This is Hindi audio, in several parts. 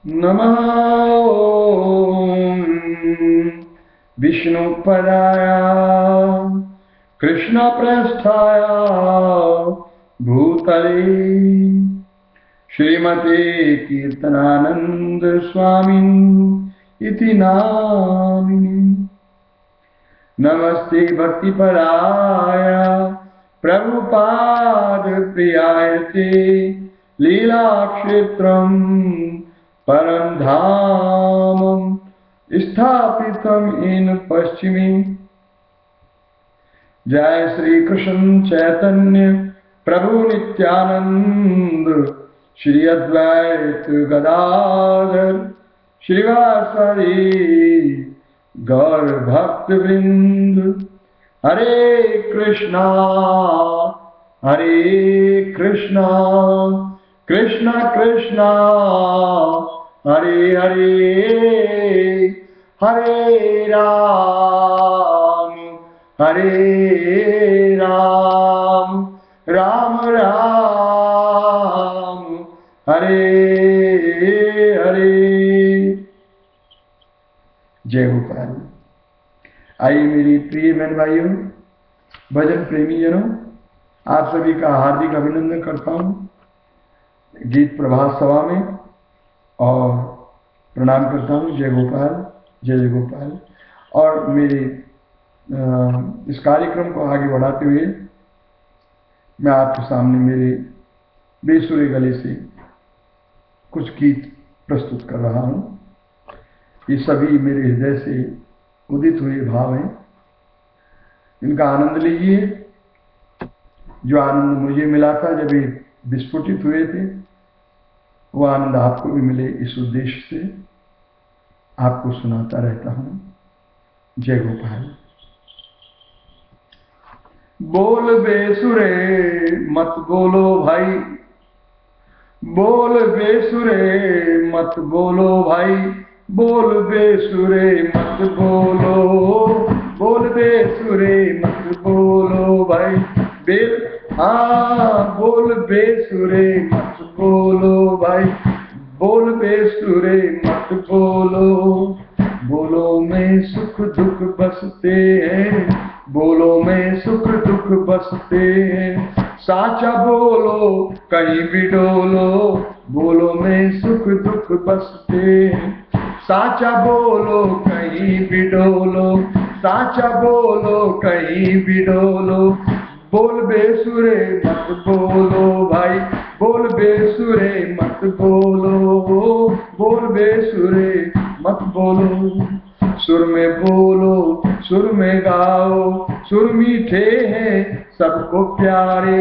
नमः ॐ विष्णुपदाय कृष्णप्रेष्ठाय भूतले श्रीमते कीर्तनानंद स्वामिन् इति नामिने। नमस्ते भक्तिपराय प्रभुपाद प्रियाय ते लीलाक्षेत्रं परं धाम स्थापितं येन पश्चिमे। जय श्री कृष्ण चैतन्य प्रभु नित्यानंद श्री अद्वैत गदाधर श्रीवासदि गौर भक्त वृंद। हरे कृष्णा कृष्णा कृष्णा हरे हरे, हरे राम राम राम हरे हरे। जय गोपाल। आइए मेरी प्रिय बहन भाइयों, भजन प्रेमी जनों, आप सभी का हार्दिक अभिनंदन करता हूं गीत प्रभात सभा में और प्रणाम करता हूं। जय गोपाल, जय गोपाल। और मेरे इस कार्यक्रम को आगे बढ़ाते हुए मैं आपके सामने मेरे बेसुरे गले से कुछ गीत प्रस्तुत कर रहा हूं। ये सभी मेरे हृदय से उदित हुए भाव हैं, इनका आनंद लीजिए। जो आनंद मुझे मिला था जब ये विस्फुटित हुए थे, वो आनंद आपको भी मिले, इस उद्देश्य से आपको सुनाता रहता हूं। जय गोपाल। बोल बेसुरे मत बोलो भाई, बोल बेसुरे मत बोलो भाई, बोल बेसुरे मत बोलो, बोल बेसुरे मत बोलो भाई। बोल बेसुरे मत बोलो भाई, बोल बेसुरे मत बोलो। बोलो में सुख दुख बसते हैं, बोलो में सुख दुख बसते हैं। साचा बोलो कहीं भी डोलो, बोलो में सुख दुख बसते हैं। साचा बोलो कहीं भी डोलो, साचा बोलो कहीं भी डोलो। बोल बेसुरे मत बोलो भाई, बोल बेसुरे मत बोलो, बोल बेसुरे मत बोलो। सुर में बोलो, सुर में गाओ, सुर मीठे हैं सबको प्यारे।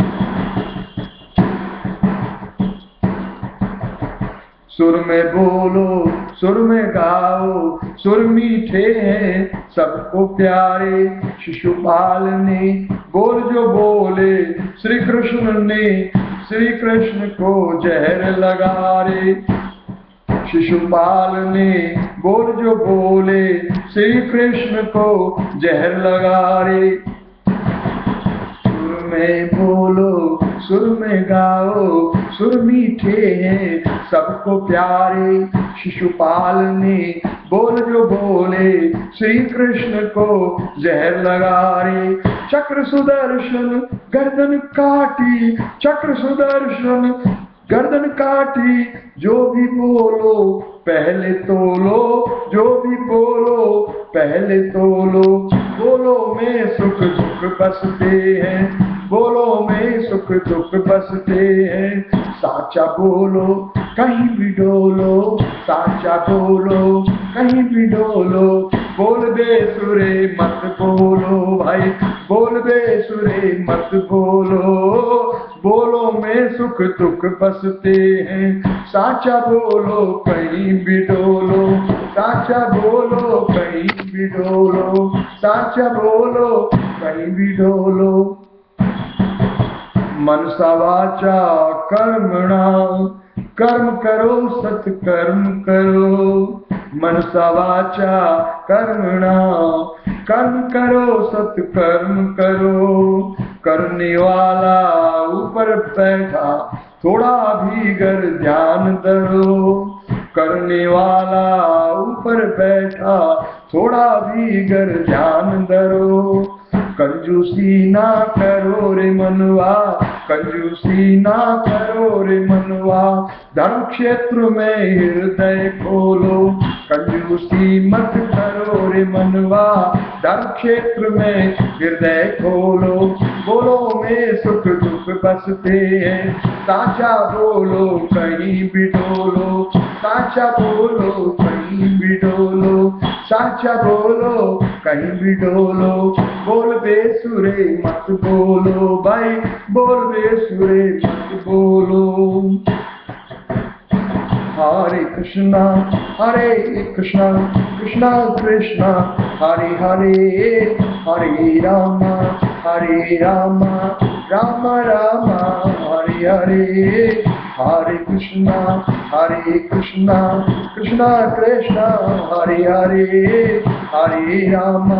सुर में बोलो, सुर में गाओ, सुर मीठे हैं सबको प्यारे। शिशुपाल ने बोल जो बोले, श्री कृष्ण ने श्री कृष्ण को जहर लगा रे। शिशुपाल ने बोल जो बोले, श्री कृष्ण को जहर लगा रे। सुर में बोलो, सुर में गाओ, सुर मीठे हैं सबको प्यारे। शिशुपाल ने बोल जो बोले, श्री कृष्ण को जहर लगा रे। चक्र सुदर्शन गर्दन काटी, चक्र सुदर्शन गर्दन काटी, जो भी बोलो पहले तोलो, जो भी बोलो पहले तोलो। बोलो में सुख दुख बसते हैं, बोलो में सुख दुख बसते हैं। साचा बोलो कहीं भी डोलो, साचा बोलो कहीं भी डोलो। बोल बेसुरे मत बोलो भाई, बोल बेसुरे मत बोलो। बोलो में सुख दुख बसते हैं। साचा बोलो कहीं भी डोलो, साचा बोलो कहीं भी डोलो, साचा बोलो कहीं भी डोलो। मनसा वाचा कर्मणा, कर्म करो सत्कर्म करो। मनसा वाचा कर्मणा, कर्म करो सत्कर्म करो। करने वाला ऊपर बैठा, थोड़ा भी गर ध्यान धरो। करने वाला ऊपर बैठा, थोड़ा भी गर ध्यान धरो। कंजूसी ना करो रे मनवा, कंजूसी ना करो रे मनवा, धर्म क्षेत्र में हृदय खोलो। कंजूसी मत करो रे मनवा, धर्म क्षेत्र में हृदय खोलो। बोलो में सुख दुख बसते हैं, साचा बोलो कहीं भी डोलो। साचा बोलो कहीं भी डोलो, साचा बोलो कहीं भी डोलो। बोल बेसुरे मत बोलो भाई, बोल बेसुरे मत बोलो। हरे कृष्णा कृष्णा कृष्णा हरे हरे, हरे राम राम राम हरे हरे। हरे कृष्णा कृष्णा कृष्णा हरे हरे, हरे राम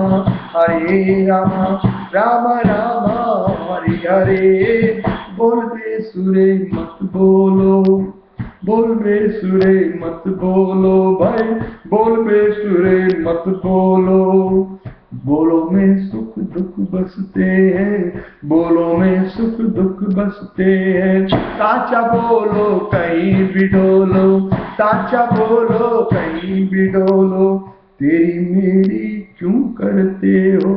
राम हरे हरे। बोल बेसुरे मत बोलो, बोल बेसुरे मत बोलो भाई, बोल बेसुरे मत बोलो। बोलो में सुख दुख बसते हैं, बोलो में सुख दुख बसते हैं। साचा बोलो कहीं भी डोलो, साचा बोलो कहीं भी डोलो। तेरी मेरी क्यों करते हो,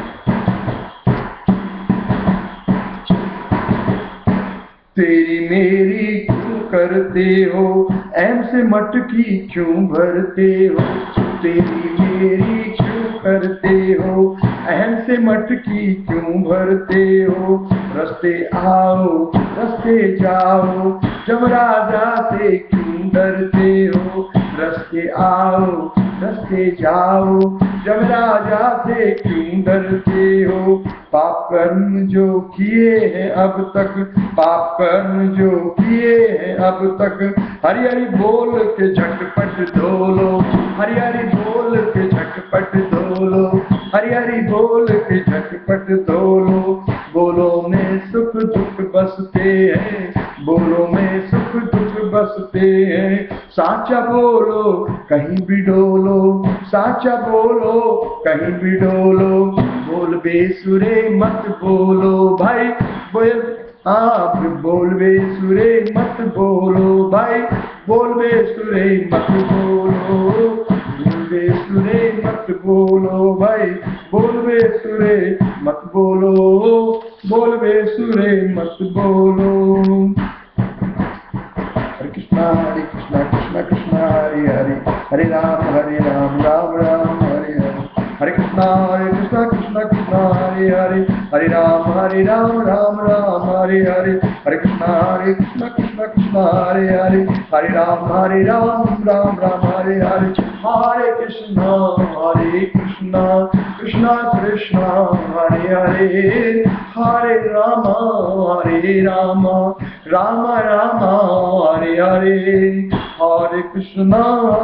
तेरी मेरी क्यों करते हो, ऐम से मटकी क्यों भरते हो। तेरी मेरी क्यों करते हो, अहम से मटकी क्यों भरते हो। रस्ते आओ रस्ते जाओ, जमराजा से क्यों डरते हो। रस्ते आओ रस्ते जाओ, जमराजा से क्यों डरते हो। पाप कर्म जो किए हैं अब तक, पाप कर्म जो किए हैं अब तक, हरि हरि बोल के झटपट धो लो। हरि हरि बोल के झटपट धो लो, हरि हरि बोल के झटपट धो लो। बोलो में सुख दुख बसते हैं, बोलो में सुख दुख बसते हैं। साचा बोलो कहीं भी डोलो, साचा बोलो कहीं भी डोलो। बोल बेसुरे मत बोलो भाई, बोल आप बोल बेसुरे मत बोलो भाई, बोल बेसुरे मत बोलो। बोल बेसुरे मत बोलो भाई, बोल बेसुरे मत बोलो, बोल बेसुरे मत बोलो। हरे कृष्णा कृष्णा कृष्णा हरे हरे, हरे राम राम राम हरे हरे। हरे कृष्णा कृष्णा कृष्णा हरे हरे, हरे राम राम राम हरे हरे। हरे कृष्णा कृष्णा कृष्णा हरे हरे, हरे राम राम राम हरे हरे। हरे कृष्णा कृष्णा कृष्णा हरे हरे, हरे राम राम राम हरे हरे। हरे कृष्णा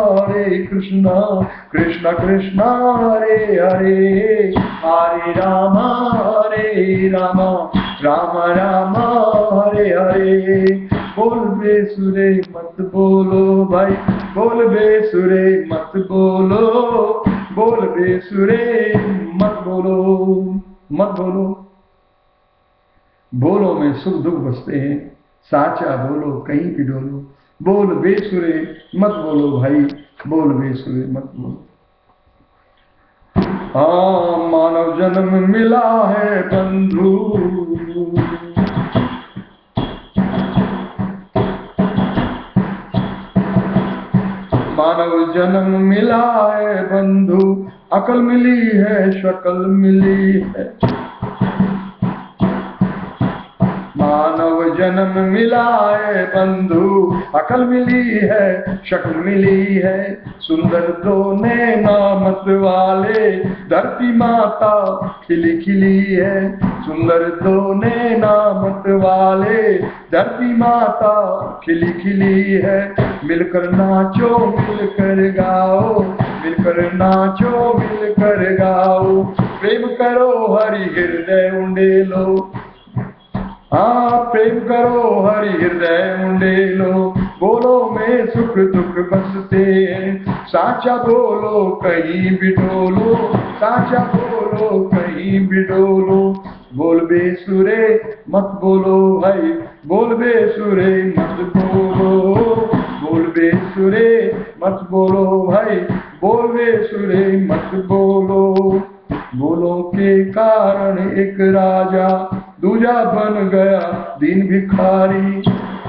कृष्णा कृष्णा हरे हरे, हरे राम राम राम हरे हरे। बोल बेसुरे मत बोलो भाई, बोल बेसुरे मत बोलो, बोल बेसुरे मत बोलो, मत बोलो। बोलो में सुख दुख बसते हैं, साचा बोलो कहीं भी डोलो। बोल बेसुरे मत बोलो भाई, बोल बेसुरे मत बोलो। हाँ मानव जन्म मिला है बंधु, मानव जन्म मिला है बंधु, अकल मिली है शक्ल मिली है। मानव जन्म मिला है बंधु, अकल मिली है शक्ल मिली है। सुंदर दो नैना मत वाले, धरती माता खिली खिली है। सुंदर दो नैना मत वाले, धरती माता खिली खिली है। मिलकर नाचो मिलकर गाओ, मिलकर नाचो मिलकर गाओ। प्रेम करो हरि हृदय उंडेलो, हाँ प्रेम करो हरि हृदय उंडेलो। बोलो में में सुख दुख बसते हैं। साचा बोलो कहीं भी डोलो, साचा बोलो कहीं भी डोलो। बोल बेसुरे मत बोलो भाई, बोल बेसुरे मत बोलो, बोल बेसुरे मत बोलो भाई, बोल बेसुरे मत बोलो। बोलों के कारण एक राजा दूजा बन गया दीन भिखारी।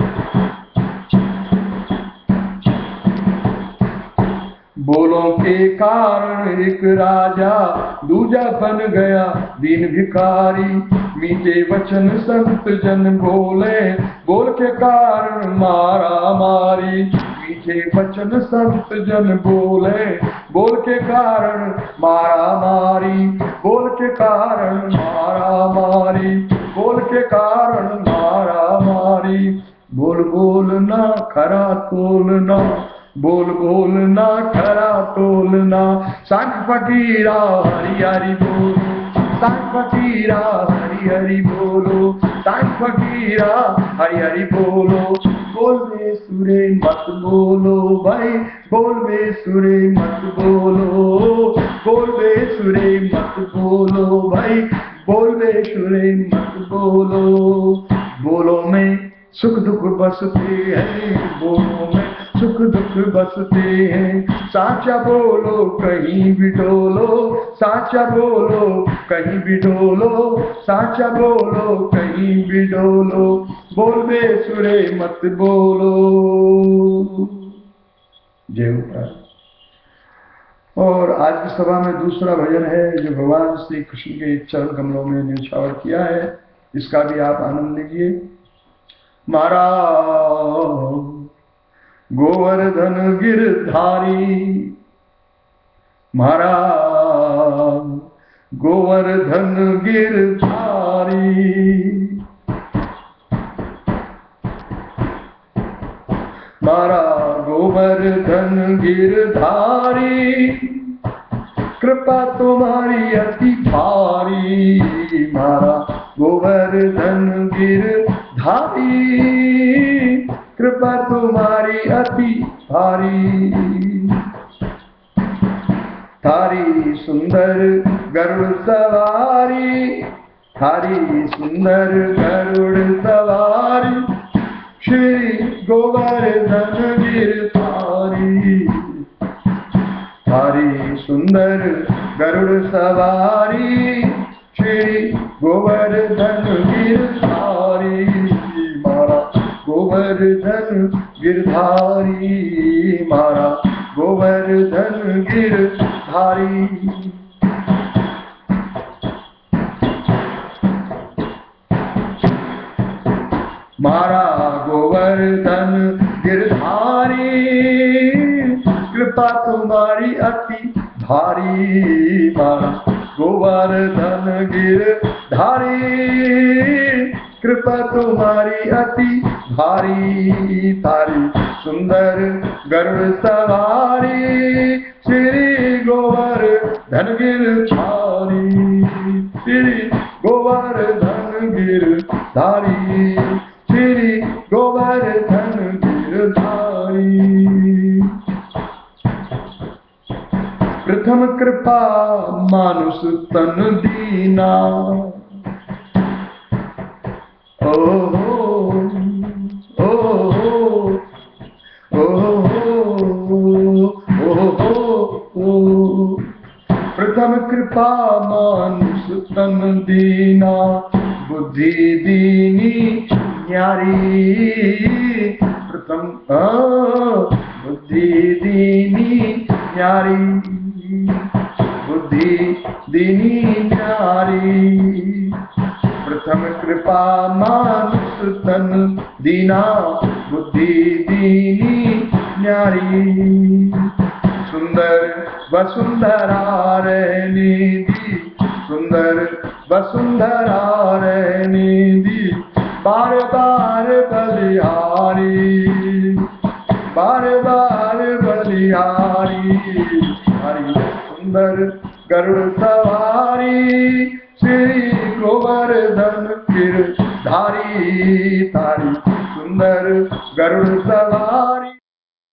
बोलों के कारण एक राजा दूजा बन गया दीन भिखारी। मीठे वचन संत जन बोले, बोल के कारण मारा मारी। मीठे वचन संत जन बोले, बोल के कारण मारा मारी। बोल के कारण मारा मारी, बोल के कारण मारा मारी। बोल बोलना खरा तोलना, बोल बोलना खरा तोलना। सांख फकीरा हरि हरि बोलो, सांख फकीरा हरि हरि बोलो, सांख फकीरा हरि हरि बोलो। बोल बेसुरे मत बोलो भाई, बोल बेसुरे मत बोलो, बोल बेसुरे मत बोलो भाई, बोल बेसुरे मत बोलो। बोलो में सुख दुख बसते हैं, बोलो में सुख दुख बसते हैं। साचा बोलो कहीं भी डोलो, साचा बोलो कहीं भी डोलो, साचा बोलो कहीं भी डोलो। बोल बेसुरे मत बोलो। जय ऊपर। और आज की सभा में दूसरा भजन है जो भगवान श्री कृष्ण के चरण कमलों में न्यौछावर किया है, इसका भी आप आनंद लीजिए। मारा गोवर्धन गिरधारी, मारा गोवर्धन गिरधारी। मारा गोवर्धन गिरधारी, कृपा तुम्हारी अति भारी। मारा गोवर्धन गिरधारी, कृपा तुम्हारी अति भारी। थारी सुंदर गरुड़ सवारी, थारी सुंदर गरुड़ सवारी। श्री गोवर्धन गिरधारी, थारी सुंदर गरुड़ सवारी। श्री गोवर्धन गिरधारी, मारा गोवर्धन गिरधारी, मारा गोवर्धन गिरधारी। मारा गोवर्धन गिरधारी, कृपा तुम्हारी अति भारी। मारा गोवर्धन गिरधारी, कृपा तुम्हारी अति भारी। तारी सुंदर गरुड़ सवारी, श्री गोवर्धन गिरधारी। श्री गोवर्धन गिरधारी, श्री गोवर्धन गिरधारी। प्रथम कृपा मानुष तन दीना। ओ ओ ओ, प्रथम कृपा मानुष तन दीना। बुद्धि दीनी न्यारी, प्रथम बुद्धि दीनी न्यारी। बुद्धि दीनी न्यारी, प्रथम कृपा मानुष तन दीना। बुद्धि दीनी न्यारी, सुंदर वसुंधरा रहने दी, सुंदर वसुंधरा रहने दी। बार बार बलिहारी, बार बार बलिहारी। हरि सुंदर गरुड़ सवारी, श्री गोवर्धन गिरधारी। तारी सुंदर गरुड़ सवारी।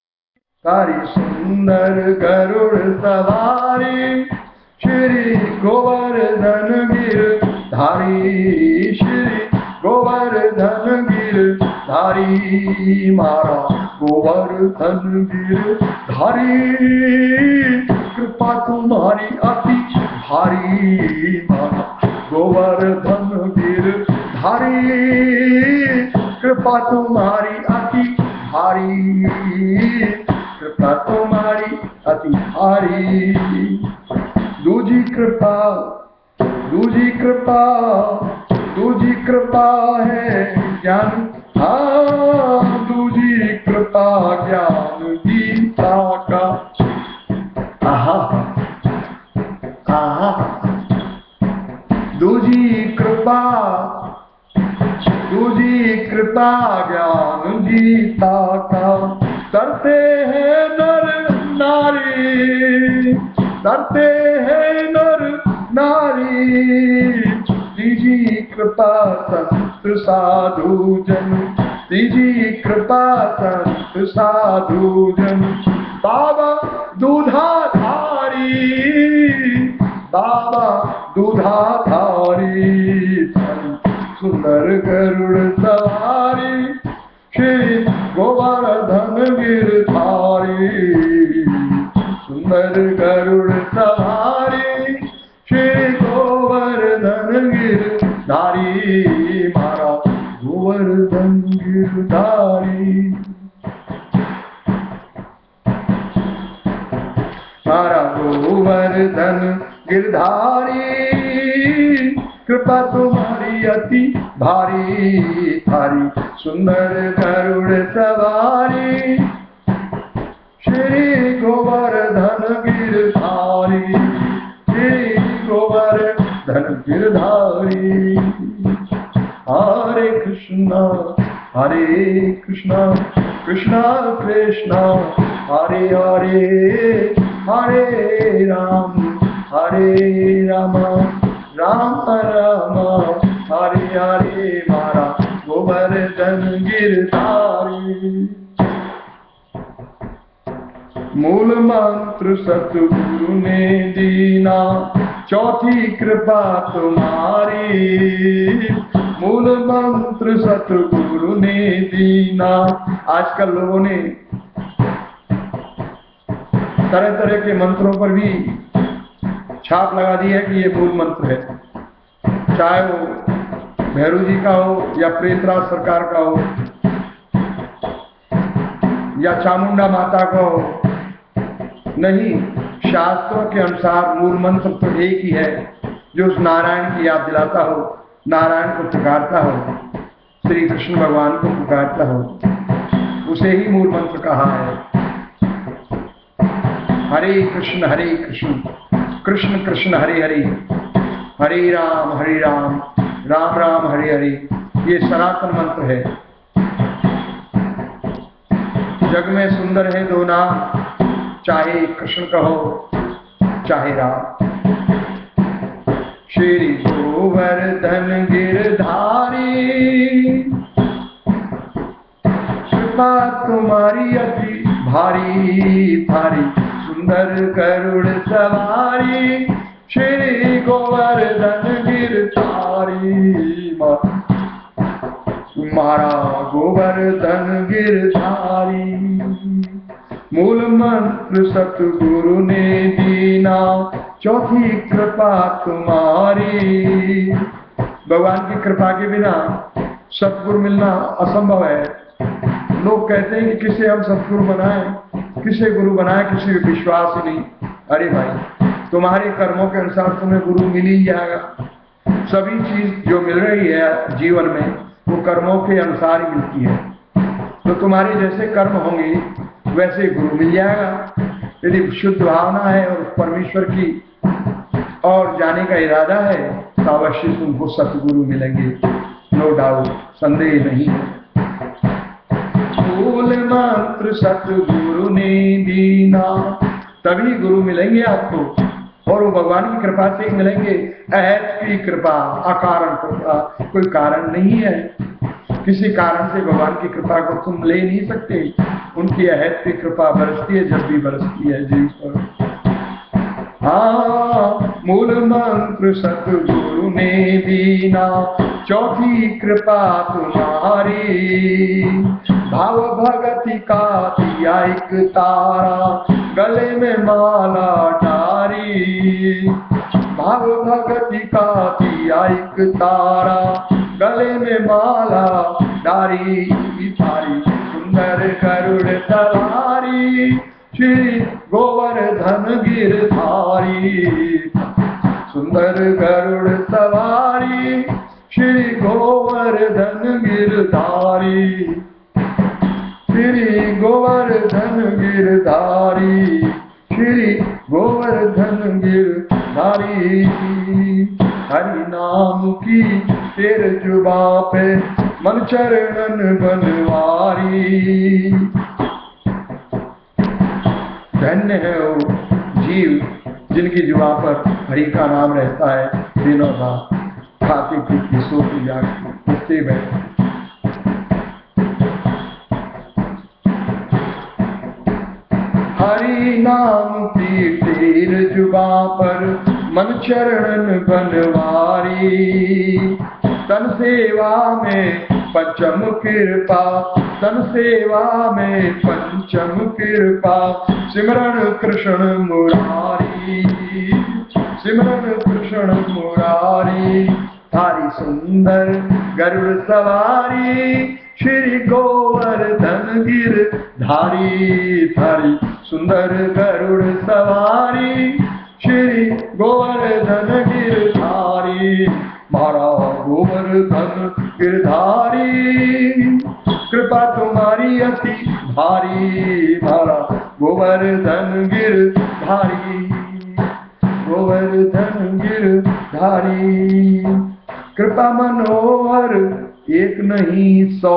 तारी सुंदर गरुड़ सवारी, श्री गोवर्धन गिरधारी, श्री गोवर्धन गिरधारी, मारा गोवर्धन गिरधारी, कृपा तुम्हारी अति भारी, मारा गोवर्धन गिरधारी, कृपा तुम्हारी अति भारी, कृपा तुम्हारी अति भारी। दूजी कृपा, दूजी कृपा, दूजी कृपा है ज्ञान, हाँ दूजी कृपा ज्ञान गीता का। आहा आहा, दूजी कृपा, दूजी कृपा ज्ञान गीता का। डरते हैं नर नारी, डरते हैं नर नारी, तीजी कृपा संत साधु जन, तीजी कृपा संत साधु जन। बाबा दूधाधारी, बाबा दूधाधारी, सुंदर गरुड़ सवारी, श्री गोवर्धन गिरधारी, सुंदर गरुड़ सवारी, श्री गोवर्धन गिरधारी, मारा गोवर्धन गिरधारी, मारा गोवर्धन गिरधारी, कृपा तुम्हारी अति भारी, भारी सुंदर गरुड़ सवारी, श्री गोवर्धन गिरधारी, श्री गोवर्धन गिरधारी। हरे कृष्णा कृष्णा कृष्णा हरे हरे, हरे राम राम राम हरे हरे, मारा गोवर्धन गिरधारी। मूल मंत्र सतगुरु ने दीना, चौथी कृपा तुम्हारी, मूल मंत्र सतगुरु ने दीना। आजकल लोगों ने तरह तरह के मंत्रों पर भी छाप लगा दी है कि ये मूल मंत्र है, चाहे वो भैरू जी का हो या प्रेतराज सरकार का हो या चामुंडा माता का हो। नहीं, शास्त्रों के अनुसार मूल मंत्र तो एक ही है, जो उस नारायण की याद दिलाता हो, नारायण को पुकारता हो, श्री कृष्ण भगवान को पुकारता हो, उसे ही मूल मंत्र कहा है। हरे कृष्ण कृष्ण कृष्ण हरे हरे, हरे राम राम राम हरे हरे, ये सनातन मंत्र है। जग में सुंदर है दो नाम, चाहे कृष्ण कहो चाहे राम। श्री गोवर्धन गिरधारी, कृपा तुम्हारी अति भारी, भारी सुंदर गरुड़ सवारी, श्री गोवर्धन गिरधारी, मारा गोवर्धन गिरधारी। मूल मंत्र सतगुरु ने दीना, चौथी कृपा तुम्हारी। भगवान की कृपा के बिना सतगुरु मिलना असंभव है। लोग कहते हैं कि किसे हम सतगुरु बनाएं, किसे गुरु बनाएं, किसी को विश्वास ही नहीं। अरे भाई, तुम्हारे कर्मों के अनुसार तुम्हें गुरु मिल ही जाएगा। सभी चीज जो मिल रही है जीवन में वो कर्मों के अनुसार ही मिलती है। तो तुम्हारे जैसे कर्म होंगे वैसे गुरु मिल जाएगा। यदि शुद्ध भावना है और परमेश्वर की और जाने का इरादा है तो अवश्य तुमको सतगुरु मिलेंगे, नो डाउट, संदेह नहीं है। मूल मंत्र सतगुरु ने दीना, तभी गुरु मिलेंगे आपको, और वो भगवान की कृपा से ही मिलेंगे। अहत की कृपा, अकारण कृपा, कोई कारण नहीं है। किसी कारण से भगवान की कृपा को तुम ले नहीं सकते। उनकी अहैत्य कृपा बरसती है जब भी बरसती है जीव पर। हाँ, मूल मंत्र सतगुरु ने दीना, चौथी कृपा तुम्हारी। भाव भगति का दिया एक तारा, गले में माला डारी। भाव भगति का दिया एक तारा, गले में माला डारी। थारी सुंदर गरुड़ सवारी, श्री गोवर्धन गिरधारी। सुंदर गरुड़ सवारी, श्री गोवर्धन गिरधारी। श्री गोवर्धन गिरधारी, श्री गोवर्धन गिरधारी। हरि नाम की तेरे जुबा पे, मन चरणन बनवारी। धन्य है वो जीव जिनकी जुबान पर हरि का नाम रहता है दिनों रात, खाती पीती सोती जागती उठते बैठते। हरि नाम की तेर जुबान पर, मन चरणन बनवारी। तन सेवा में पंचम कृपा, तन सेवा में पंचम कृपा। सिमरन कृष्ण मुरारी, सिमरन कृष्ण मुरारी। थारी सुंदर गरुड़ सवारी, श्री गोवर्धन गिरधारी। थारी सुंदर गरुड़ सवारी, श्री गोवर्धन गिरधारी। मारा गोवर्धन गिरधारी, कृपा तुम्हारी अति भारी। मारा गोवर्धन गिरधारी, गोवर्धन गिरधारी। कृपा मनोहर एक नहीं 100।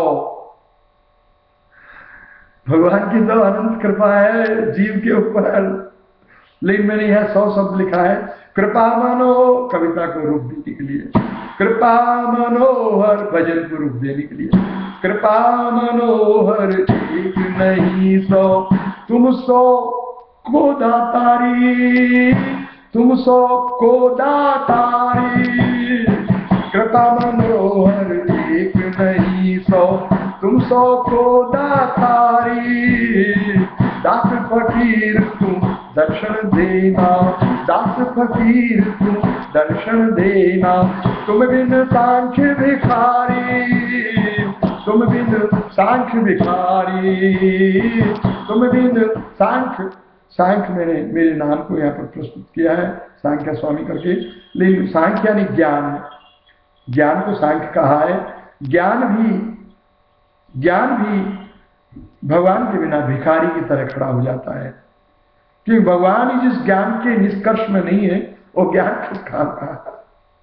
भगवान की तो अनंत कृपा है जीव के ऊपर, लेकिन मैंने यह 100 शब्द लिखा है। कृपा मनो कविता को रूप देने के लिए, कृपा मनोहर भजन को रूप देने के लिए। कृपा मनोहर एक नहीं 100, तुम 100 को दातारी, तुम 100 को दातारी। कृपा मनोहर एक नहीं 100, तुम 100 को दातारी। दास फकीर तुम दर्शन देना, दास फकीर तुम दर्शन देना। तुम बिन सांख्य भिखारी, तुम बिन सांख्य भिखारी। तुम बिन सांख्य, सांख्य मैंने मेरे नाम को यहाँ पर प्रस्तुत किया है सांख्य स्वामी करके, लेकिन सांख्य यानी ज्ञान, ज्ञान को सांख्य कहा है। ज्ञान भी भगवान के बिना भिखारी की तरह खड़ा हो जाता है, क्योंकि भगवान ही जिस ज्ञान के निष्कर्ष में नहीं है वो ज्ञान किस काम का है।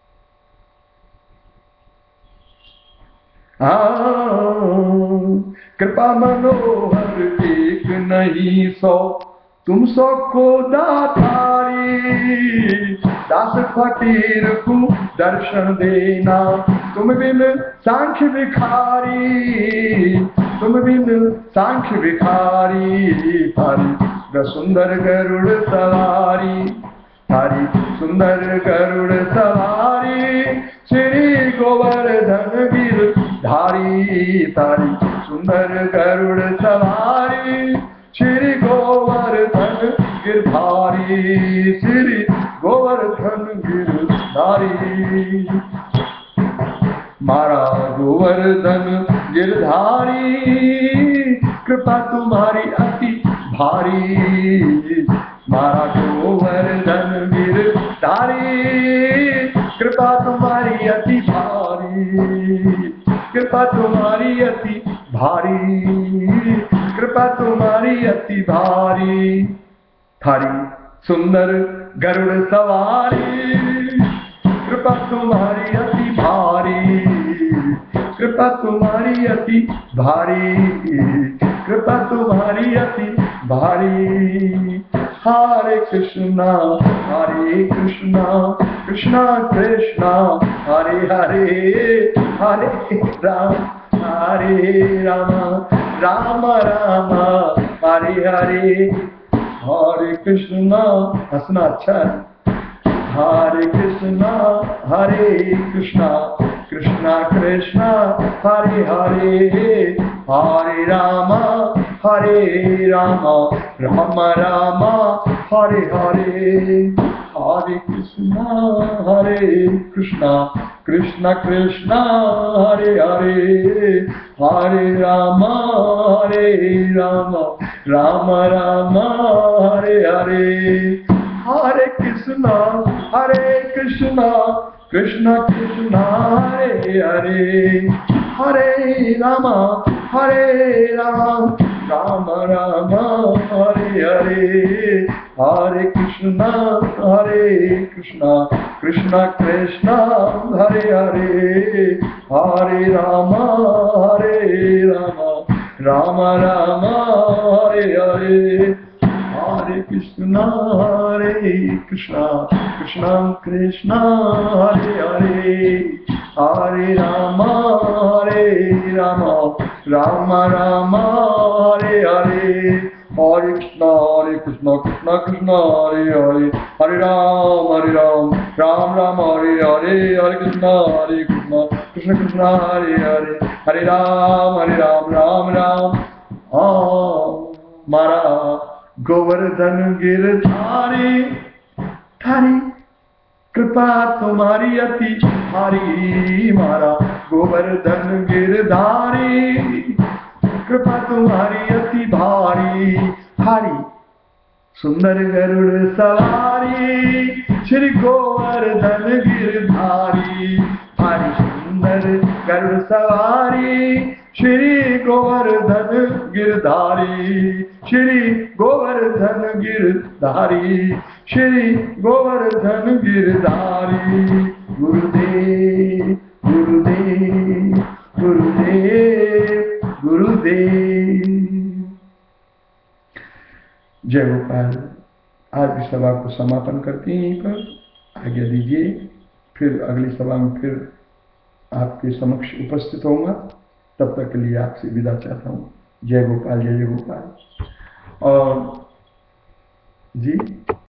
कृपा मनोहर एक नहीं 100, तुम 100 को दातारी। दास फकीर को दर्शन देना, तुम बिन सांख्य भिखारी, तुम बिन सांख्य भिखारी। थारी सुंदर गरुड़ सवारी, थारी सुंदर गरुड़ सवारी। श्री गोवर्धन गिरधारी, तारी सुंदर गरुड़ सवारी। श्री गोवर्धन गिरधारी, श्री गोवर्धन गिरधारी। मारा गोवर्धन गिरधारी, कृपा तुम्हारी अति भारी। मारा गोवर्धन गिरधारी, कृपा तुम्हारी अति भारी। कृपा तुम्हारी अति भारी, कृपा तुम्हारी अति भारी। थारी सुंदर गरुड़ सवारी, कृपा तुम्हारी अति भारी। कृपा तुम्हारी अति भारी, कृपा तुम्हारी अति भारी। हरे कृष्णा कृष्णा कृष्णा हरे हरे, हरे राम हरे राम राम राम हरे हरे हरे कृष्णा। हंसना अच्छा है। हरे कृष्णा कृष्णा कृष्णा हरे हरे हरे राम राम राम हरे हरे हरे कृष्णा कृष्णा कृष्णा हरे हरे हरे राम राम राम हरे हरे हरे कृष्णा कृष्णा कृष्णा हरे हरे हरे राम राम राम हरे हरे हरे कृष्णा कृष्णा कृष्णा हरे हरे हरे राम राम राम हरे हरे हरे कृष्णा कृष्णा कृष्णा हरे हरे हरे राम राम राम हरे हरे हरे कृष्णा कृष्णा कृष्णा हरे हरे हरे राम राम राम हरे हरे हरे कृष्णा कृष्णा कृष्णा हरे हरे हरे राम राम राम। मारा गोवर्धन गिरधारी थारी कृपा तुम्हारी अति भारी। मारा गोवर्धन गिरधारी कृपा तुम्हारी अति भारी। हरी सुंदर गरुड़ सवारी श्री गोवर्धन गिरधारी। हरी सुंदर गरुड़ सवारी श्री गोवर्धन गिरधारी। श्री गोवर्धन गिरधारी श्री गोवर्धन गिरधारी। गुरुदेव गुरुदेव गुरुदेव गुरुदेव। जय गोपाल। आज की सभा को समापन करते हैं यहीं पर। आज्ञा दीजिए, फिर अगली सभा में फिर आपके समक्ष उपस्थित होऊंगा। तब तक के लिए आपसे विदा चाहता हूँ। जय गोपाल जय गोपाल। और जी